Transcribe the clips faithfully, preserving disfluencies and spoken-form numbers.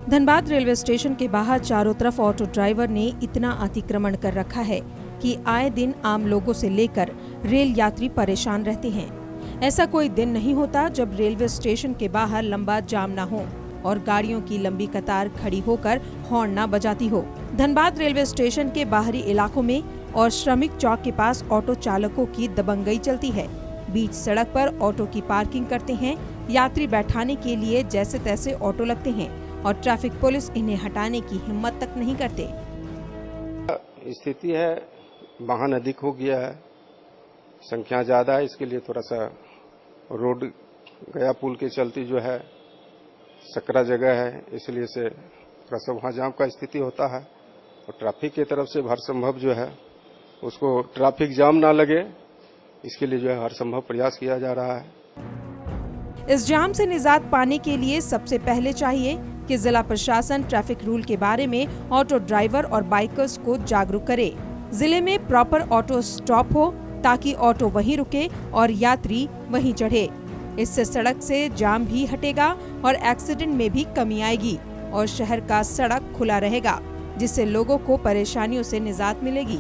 Dhanbad railway station के बाहर चारों तरफ ऑटो ड्राइवर ने इतना अतिक्रमण कर रखा है कि आए दिन आम लोगों से लेकर रेल यात्री परेशान रहते हैं। ऐसा कोई दिन नहीं होता जब रेलवे स्टेशन के बाहर लंबा जाम ना हो और गाड़ियों की लंबी कतार खड़ी होकर हॉर्न न बजाती हो। धनबाद रेलवे स्टेशन के बाहरी इलाकों में और श्रमिक चौक के पास ऑटो चालकों की दबंगई चलती है। बीच सड़क पर ऑटो की पार्किंग करते हैं, यात्री बैठाने के लिए जैसे तैसे ऑटो लगते हैं और ट्रैफिक पुलिस इन्हें हटाने की हिम्मत तक नहीं करते। स्थिति है, वाहन अधिक हो गया है, संख्या ज्यादा है, इसके लिए थोड़ा सा रोड गया पुल के चलती जो है सकरा जगह है, इसलिए से थोड़ा सा वहाँ जाम का स्थिति होता है और ट्रैफिक की तरफ से हर संभव जो है उसको ट्रैफिक जाम ना लगे, इसके लिए जो है हर संभव प्रयास किया जा रहा है। इस जाम से निजात पाने के लिए सबसे पहले चाहिए कि जिला प्रशासन ट्रैफिक रूल के बारे में ऑटो ड्राइवर और बाइकर्स को जागरूक करे। जिले में प्रॉपर ऑटो स्टॉप हो ताकि ऑटो वहीं रुके और यात्री वहीं चढ़े। इससे सड़क से जाम भी हटेगा और एक्सीडेंट में भी कमी आएगी और शहर का सड़क खुला रहेगा, जिससे लोगों को परेशानियों से निजात मिलेगी।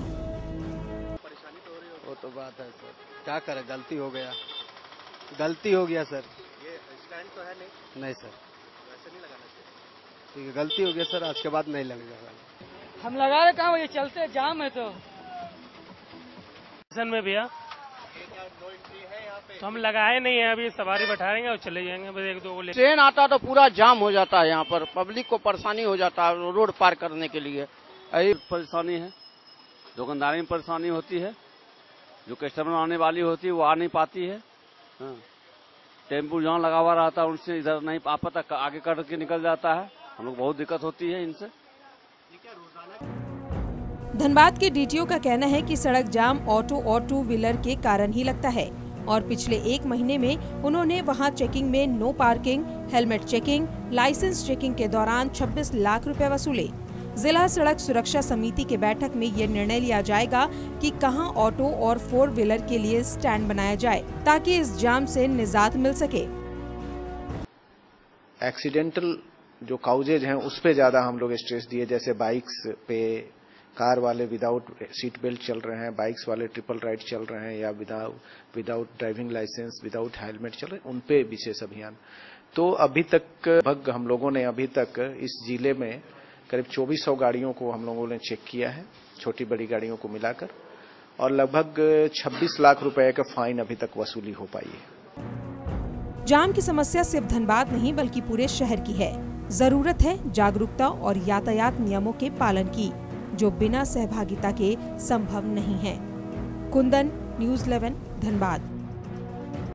वो तो बात है सर, क्या करे, गलती हो गया गलती हो गया सर। ये स्टैंड तो है नहीं? नहीं सर, वैसे नहीं लगाना चाहिए। ठीक है, गलती हो गया सर, आज के बाद नहीं लगेगा। हम लगा रहे कहाँ, ये चलते जाम है तो में भैया नो एंट्री है यहाँ पे, तो हम लगाए नहीं है, अभी सवारी बैठाएंगे और चले जाएंगे, बस एक दो को ले। ट्रेन आता तो पूरा जाम हो जाता है, यहाँ पर पब्लिक को परेशानी हो जाता है रोड पार करने के लिए। यही परेशानी है, दुकानदारी में परेशानी होती है, जो कस्टमर आने वाली होती है वो आ नहीं पाती है। हाँ। टेम्पू जहाँ लगा हुआ रहता है उनसे इधर नहीं आ पाता, आगे करके निकल जाता है, हम लोग बहुत दिक्कत होती है इनसे। धनबाद के डीटीओ का कहना है कि सड़क जाम ऑटो और टू व्हीलर के कारण ही लगता है और पिछले एक महीने में उन्होंने वहां चेकिंग में no parking, helmet checking, license checking के दौरान छब्बीस लाख रुपए वसूले। जिला सड़क सुरक्षा समिति की बैठक में ये निर्णय लिया जाएगा कि कहां ऑटो और फोर व्हीलर के लिए स्टैंड बनाया जाए ताकि इस जाम से निजात मिल सके। एक्सीडेंटल जो काउजेज हैं उस पे ज्यादा हम लोग स्ट्रेस दिए, जैसे बाइक्स पे कार वाले विदाउट सीट बेल्ट चल रहे हैं, बाइक्स वाले ट्रिपल राइड चल रहे हैं या without without driving license, without helmet चल रहे हैं, उन पे विशेष अभियान। तो अभी तक लगभग हम लोगों ने अभी तक इस जिले में करीब चौबीस सौ गाड़ियों को हम लोगों ने चेक किया है, छोटी बड़ी गाड़ियों को मिलाकर, और लगभग छब्बीस लाख रुपए का फाइन अभी तक वसूली हो पाई है। जाम की समस्या सिर्फ धनबाद नहीं बल्कि पूरे शहर की है। जरूरत है जागरूकता और यातायात नियमों के पालन की, जो बिना सहभागिता के संभव नहीं है। Kundan, news eleven, Dhanbad.